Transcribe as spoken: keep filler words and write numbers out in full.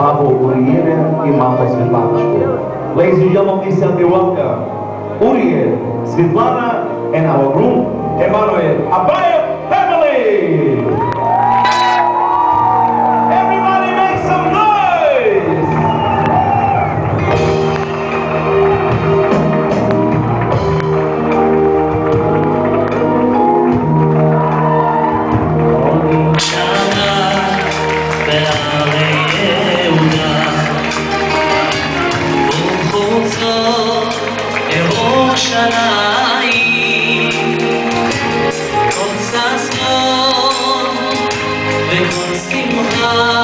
Papa Uriel и Mama Svetlana. Ladies and gentlemen, please help me welcome Uriel, Svetlana, and our groom, Emmanuel Abayev family. Everybody make some noise! כל שמחה